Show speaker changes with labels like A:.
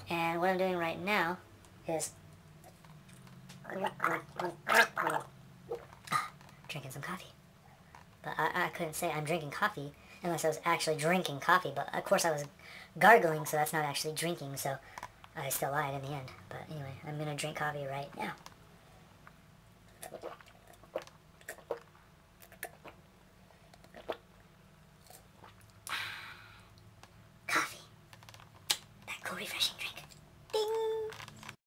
A: And what I'm doing right now is drinking some coffee. But I couldn't say I'm drinking coffee unless I was actually drinking coffee. But of course I was gargling, so that's not actually drinking, so I still lied in the end. But anyway, I'm going to drink coffee right now.